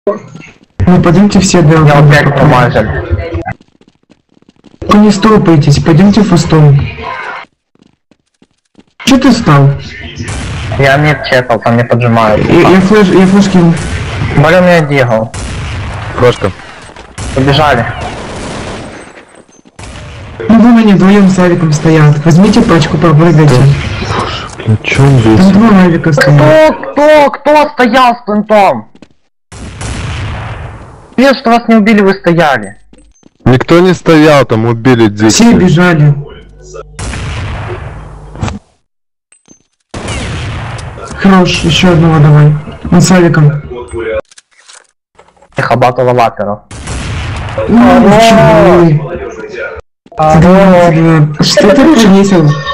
Ну пойдемте все до... Я опять помазал. Вы не стопайтесь, пойдемте фастом. Че ты стал? Я мид чекал, там не поджимают. Я флеш кинул. Боря меня дигал. Прошка. Побежали. Ну вы на вдвоем с авиком стоят. Возьмите пачку, попрыгайте. Блин, чё он здесь? Там два авика стоят. Кто стоял с плентом? Пес, что вас не убили, вы стояли. Никто не стоял, там убили дикси. Все бежали. Хорош, еще одного давай. Он с авиком. Тихо, батл лаперов. Ну, чё вы? Что ты повесил?